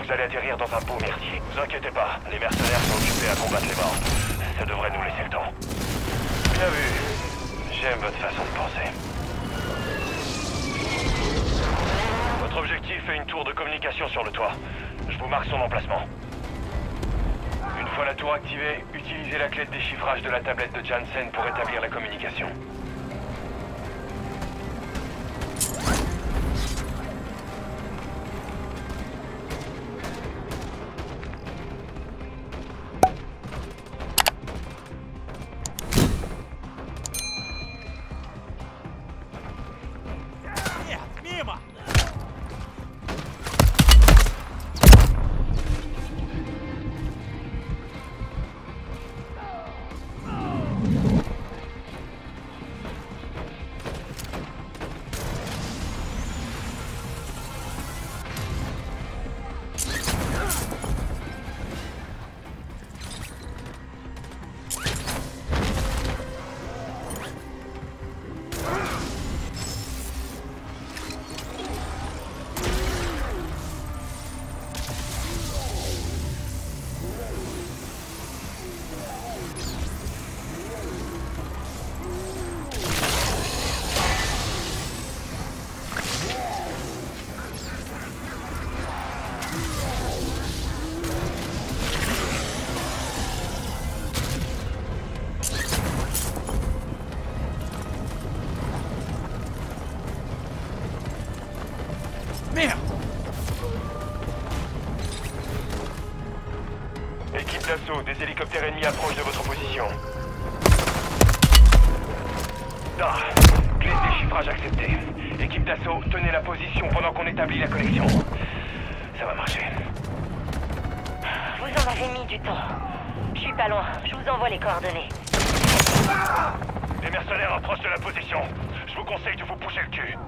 vous allez atterrir dans un beau mercier. Vous inquiétez pas, les mercenaires sont occupés à combattre les morts. Ça devrait nous laisser le temps. Bien vu. J'aime votre façon de penser. Votre objectif est une tour de communication sur le toit. Je vous marque son emplacement. Une fois la tour activée, utilisez la clé de déchiffrage de la tablette de Jansen pour établir la communication. Équipe d'assaut, des hélicoptères ennemis approchent de votre position. Ah, clé de déchiffrage acceptée. Équipe d'assaut, tenez la position pendant qu'on établit la connexion. Ça va marcher. Vous en avez mis du temps. Je suis pas loin, je vous envoie les coordonnées. Les mercenaires approchent de la position. Je vous conseille de vous bouger le cul.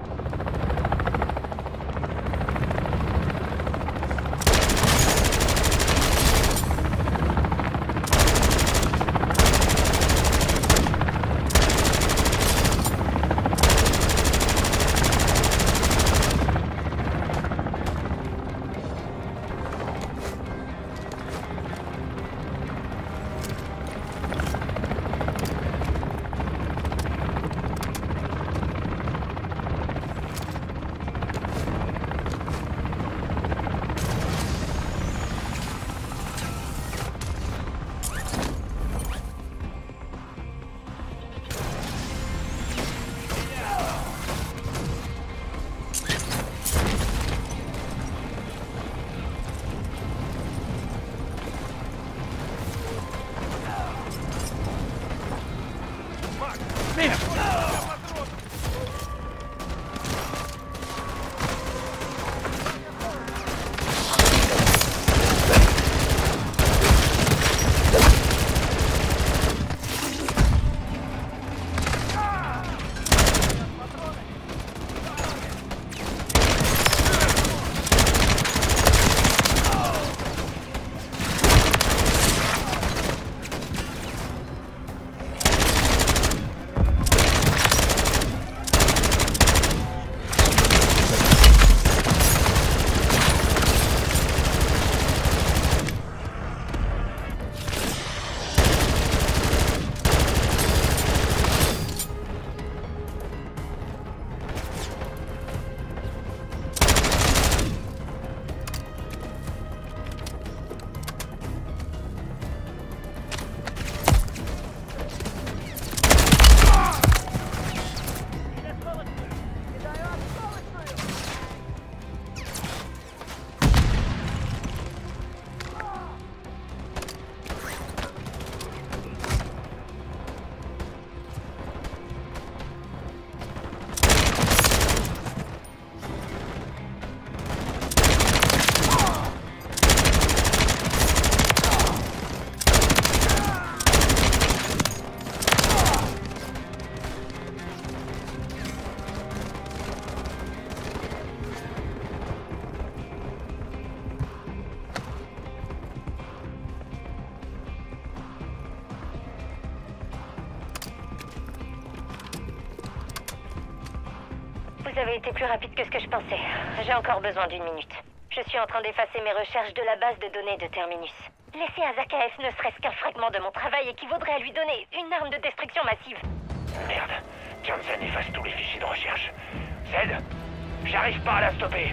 Vous avez été plus rapide que ce que je pensais. J'ai encore besoin d'une minute. Je Je suis en train d'effacer mes recherches de la base de données de Terminus. Laisser à Zakaev ne serait-ce qu'un fragment de mon travail équivaudrait à lui donner une arme de destruction massive. Merde, Johnson efface tous les fichiers de recherche. Zed, j'arrive pas à la stopper.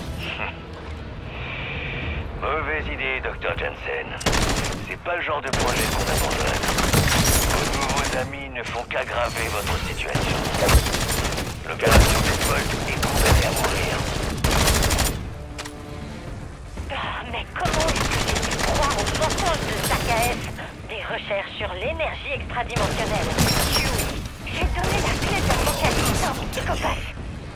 Mauvaise idée, Dr. Jensen. C'est pas le genre de projet qu'on abandonne. Vos nouveaux amis ne font qu'aggraver votre situation. L'opération Deadbolt est condamnée à mourir. Mais comment est-ce que j'ai pu croire aux mensonges de Zakaev? Des recherches sur l'énergie extradimensionnelle. Chewie, j'ai donné la clé de l'Apocalypse à un psychopathe.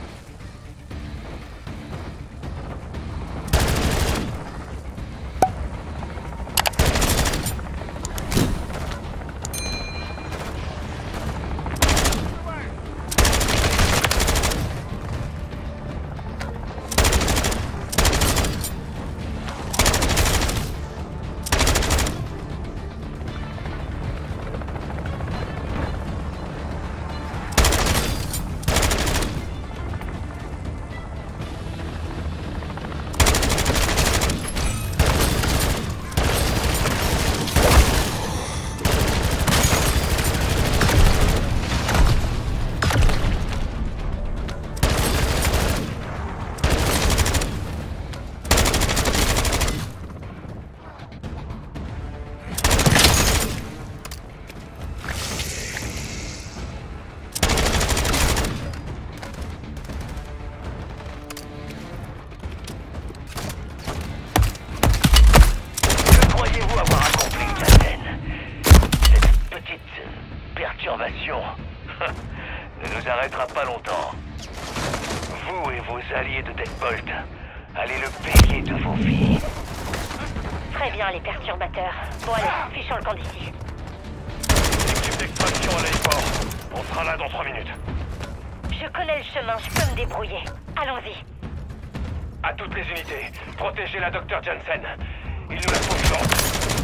Ne nous arrêtera pas longtemps. Vous et vos alliés de Deadbolt, allez le payer de vos vies. Très bien, les perturbateurs. Bon allez, fichons le camp d'ici. Équipe d'extraction à l'aéroport. On sera là dans 3 minutes. Je connais le chemin, je peux me débrouiller. Allons-y. À toutes les unités, protégez la Dr. Jensen. Il nous la faut vivante.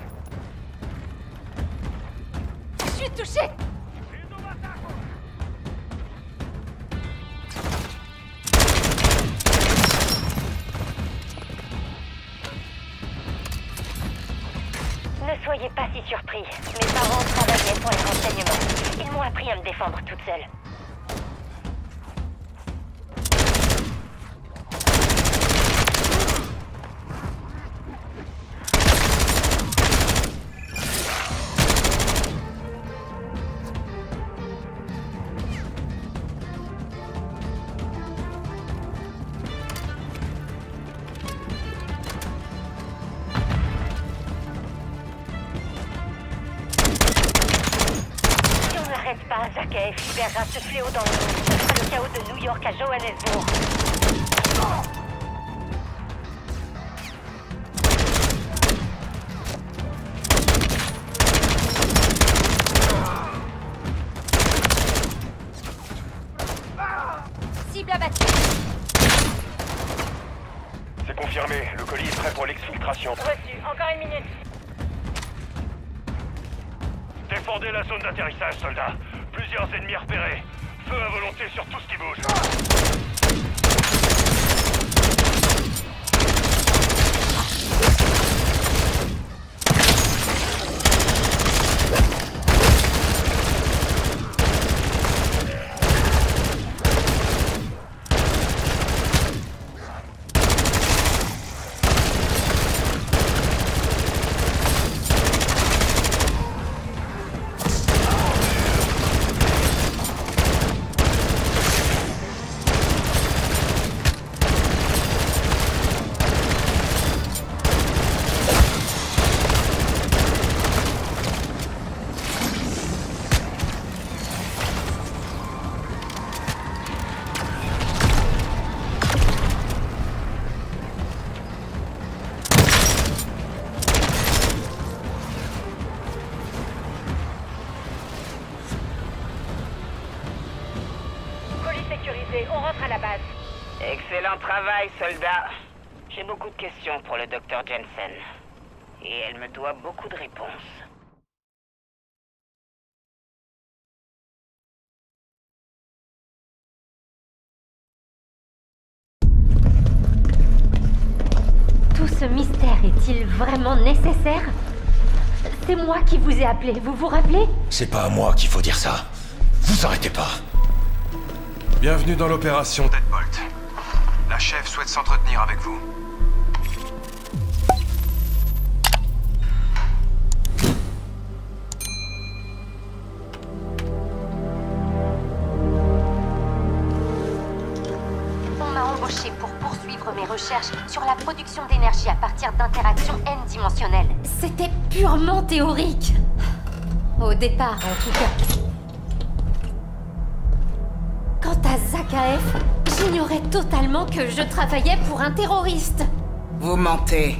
Je suis touché. Ne soyez pas si surpris. Mes parents travaillaient pour les renseignements. Ils m'ont appris à me défendre toute seule. Zakaev libérera ce fléau dans le monde. Ce sera le chaos de New York à Johannesburg. Cible abattue. C'est confirmé. Le colis est prêt pour l'exfiltration. Reçu. Encore une minute. Défendez la zone d'atterrissage, soldats. Plusieurs ennemis repérés. Feu à volonté sur tout ce qui bouge. On rentre à la base. Excellent travail, soldat. J'ai beaucoup de questions pour le Dr. Jensen. Et elle me doit beaucoup de réponses. Est-il vraiment nécessaire? C'est moi qui vous ai appelé, vous vous rappelez? C'est pas à moi qu'il faut dire ça. Vous arrêtez pas. Bienvenue dans l'opération Deadbolt. La chef souhaite s'entretenir avec vous. On m'a embauché pour poursuivre mes recherches sur la production d'énergie à partir d'interactions n-dimensionnelles. C'était purement théorique. Au départ, en tout cas. Quant à Zakaev, j'ignorais totalement que je travaillais pour un terroriste. Vous mentez.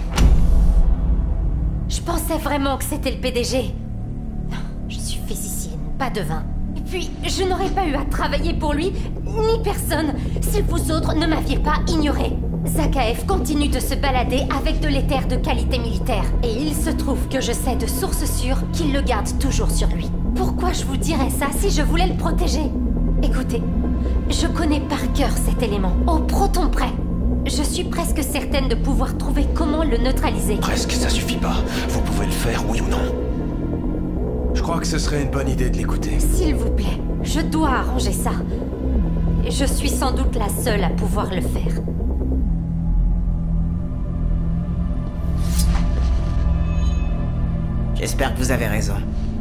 Je pensais vraiment que c'était le PDG. Je suis physicienne, pas devin. Et puis, je n'aurais pas eu à travailler pour lui, ni personne, si vous autres ne m'aviez pas ignoré. Zakaev continue de se balader avec de l'éther de qualité militaire. Et il se trouve que je sais de sources sûres qu'il le garde toujours sur lui. Pourquoi je vous dirais ça si je voulais le protéger? Écoutez, je connais par cœur cet élément, au proton près. Je suis presque certaine de pouvoir trouver comment le neutraliser. Presque, ça suffit pas. Vous pouvez le faire, oui ou non? Je crois que ce serait une bonne idée de l'écouter. S'il vous plaît, je dois arranger ça. Je suis sans doute la seule à pouvoir le faire. J'espère que vous avez raison.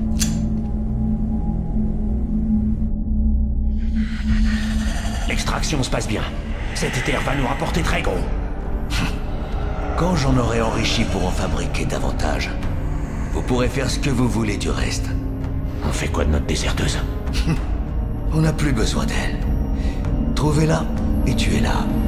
L'extraction se passe bien. Cet éther va nous rapporter très gros. Quand j'en aurai enrichi pour en fabriquer davantage, vous pourrez faire ce que vous voulez du reste. On fait quoi de notre déserteuse? On n'a plus besoin d'elle. Trouvez-la et tuez-la.